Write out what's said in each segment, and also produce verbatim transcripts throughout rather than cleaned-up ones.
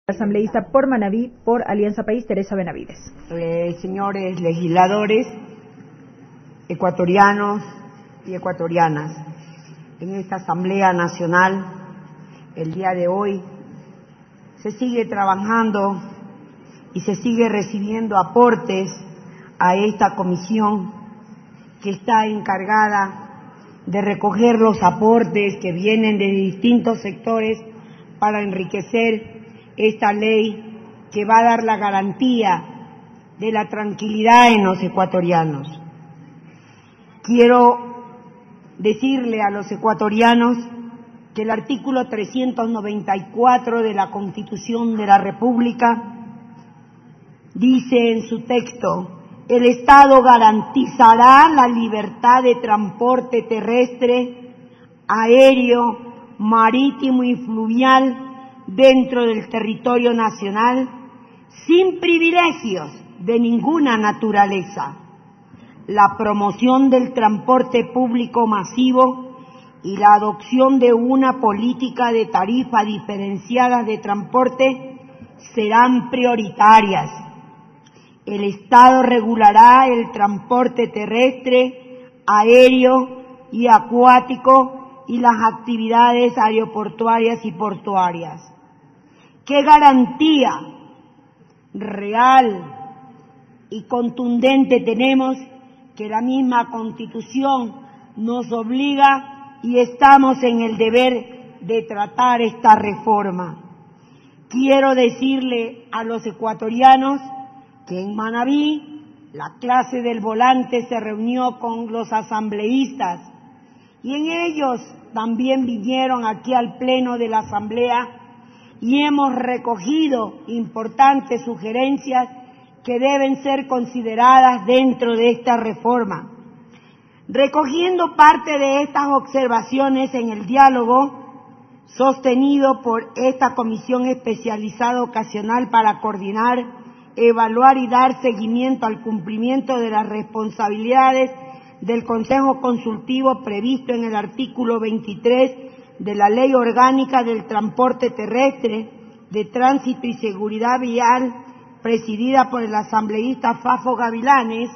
Asambleísta por Manabí, por Alianza País, Teresa Benavides. Eh, señores legisladores, ecuatorianos y ecuatorianas, en esta Asamblea Nacional, el día de hoy, se sigue trabajando y se sigue recibiendo aportes a esta comisión que está encargada de recoger los aportes que vienen de distintos sectores para enriquecer esta ley que va a dar la garantía de la tranquilidad en los ecuatorianos. Quiero decirle a los ecuatorianos que el artículo trescientos noventa y cuatro de la Constitución de la República dice en su texto: el Estado garantizará la libertad de transporte terrestre, aéreo, marítimo y fluvial dentro del territorio nacional, sin privilegios de ninguna naturaleza, la promoción del transporte público masivo y la adopción de una política de tarifa diferenciada de transporte serán prioritarias. El Estado regulará el transporte terrestre, aéreo y acuático y las actividades aeroportuarias y portuarias. ¿Qué garantía real y contundente tenemos? Que la misma Constitución nos obliga y estamos en el deber de tratar esta reforma. Quiero decirle a los ecuatorianos que en Manabí la clase del volante se reunió con los asambleístas y en ellos también vinieron aquí al Pleno de la Asamblea y hemos recogido importantes sugerencias que deben ser consideradas dentro de esta reforma. Recogiendo parte de estas observaciones en el diálogo sostenido por esta Comisión Especializada Ocasional para coordinar, evaluar y dar seguimiento al cumplimiento de las responsabilidades del Consejo Consultivo previsto en el artículo veintitrés de la Ley Orgánica del Transporte Terrestre, de Tránsito y Seguridad Vial, presidida por el asambleísta Fafo Gavilanes,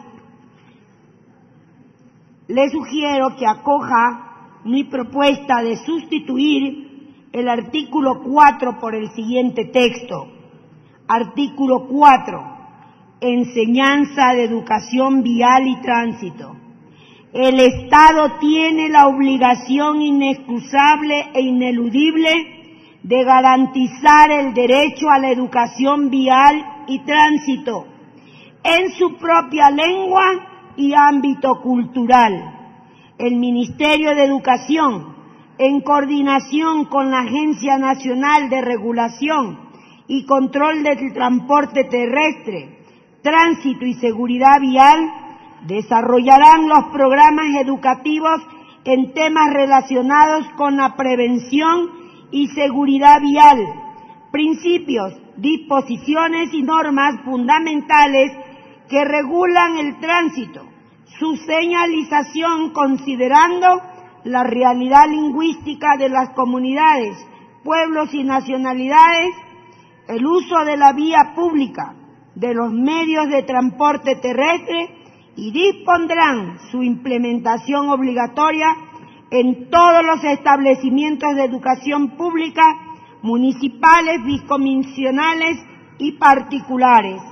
le sugiero que acoja mi propuesta de sustituir el artículo cuatro por el siguiente texto. Artículo cuatro. Enseñanza de educación vial y tránsito. El Estado tiene la obligación inexcusable e ineludible de garantizar el derecho a la educación vial y tránsito en su propia lengua y ámbito cultural. El Ministerio de Educación, en coordinación con la Agencia Nacional de Regulación y Control del Transporte Terrestre, Tránsito y Seguridad Vial, desarrollarán los programas educativos en temas relacionados con la prevención y seguridad vial, principios, disposiciones y normas fundamentales que regulan el tránsito, su señalización considerando la realidad lingüística de las comunidades, pueblos y nacionalidades, el uso de la vía pública, de los medios de transporte terrestre, y dispondrán su implementación obligatoria en todos los establecimientos de educación pública, municipales, bicomisionales y particulares.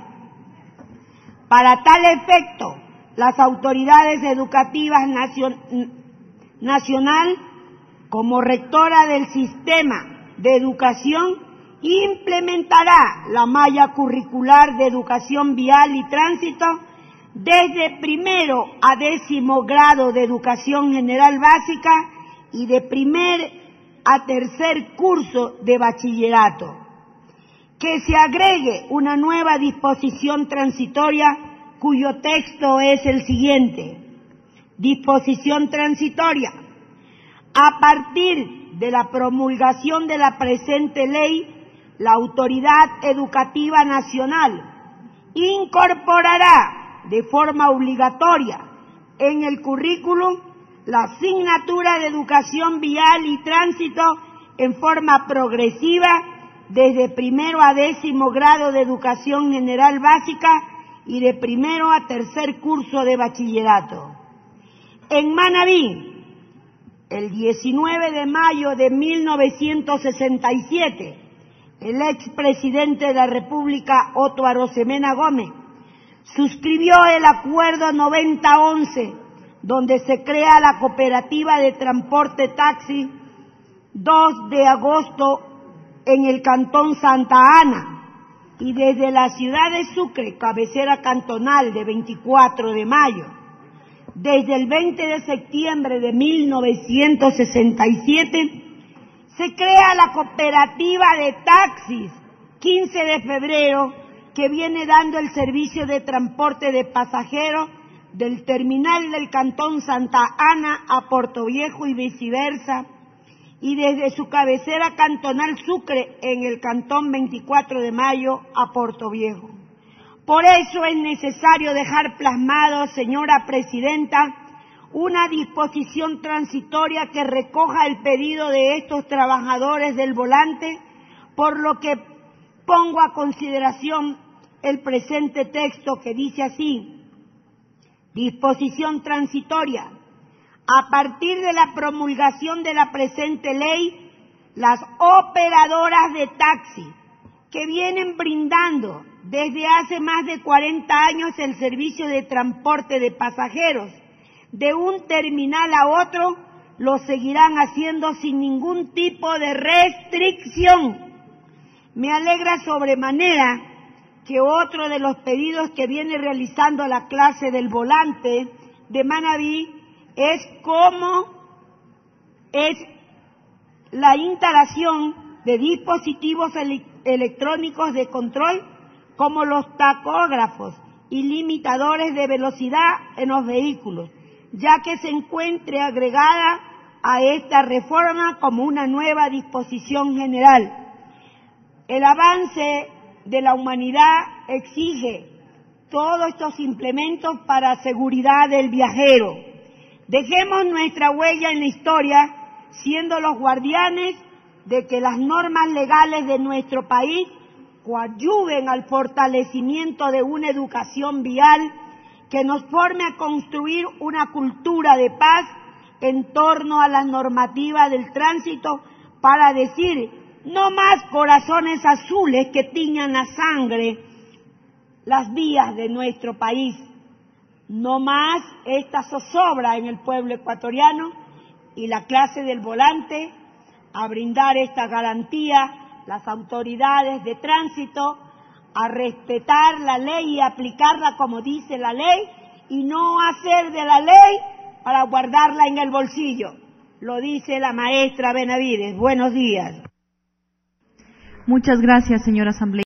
Para tal efecto, las autoridades educativas nacion- nacional, como rectora del sistema de educación, implementará la malla curricular de educación vial y tránsito desde primero a décimo grado de educación general básica y de primer a tercer curso de bachillerato. Que se agregue una nueva disposición transitoria cuyo texto es el siguiente. Disposición transitoria. A partir de la promulgación de la presente ley, la Autoridad Educativa Nacional incorporará de forma obligatoria en el currículum la asignatura de educación vial y tránsito en forma progresiva desde primero a décimo grado de educación general básica y de primero a tercer curso de bachillerato. En Manabí, el diecinueve de mayo de mil novecientos sesenta y siete, el expresidente de la República, Otto Arosemena Gómez, suscribió el Acuerdo noventa once, donde se crea la Cooperativa de Transporte Taxi dos de agosto en el Cantón Santa Ana, y desde la ciudad de Sucre, cabecera cantonal, de veinticuatro de mayo. Desde el veinte de septiembre de mil novecientos sesenta y siete se crea la Cooperativa de Taxis quince de febrero, que viene dando el servicio de transporte de pasajeros del terminal del Cantón Santa Ana a Portoviejo y viceversa, y desde su cabecera cantonal Sucre en el Cantón veinticuatro de mayo a Portoviejo. Por eso es necesario dejar plasmado, señora Presidenta, una disposición transitoria que recoja el pedido de estos trabajadores del volante, por lo que pongo a consideración el presente texto que dice así: disposición transitoria. A partir de la promulgación de la presente ley, las operadoras de taxi que vienen brindando desde hace más de cuarenta años el servicio de transporte de pasajeros de un terminal a otro, lo seguirán haciendo sin ningún tipo de restricción. Me alegra sobremanera que otro de los pedidos que viene realizando la clase del volante de Manabí es cómo es la instalación de dispositivos ele- electrónicos de control como los tacógrafos y limitadores de velocidad en los vehículos, ya que se encuentre agregada a esta reforma como una nueva disposición general. El avance de la humanidad exige todos estos implementos para seguridad del viajero. Dejemos nuestra huella en la historia, siendo los guardianes de que las normas legales de nuestro país coadyuven al fortalecimiento de una educación vial que nos forme a construir una cultura de paz en torno a las normativas del tránsito, para decir no más corazones azules que tiñan la sangre las vías de nuestro país, no más esta zozobra en el pueblo ecuatoriano, y la clase del volante a brindar esta garantía, las autoridades de tránsito a respetar la ley y aplicarla como dice la ley, y no hacer de la ley para guardarla en el bolsillo. Lo dice la maestra Benavides. Buenos días. Muchas gracias, señora asambleísta.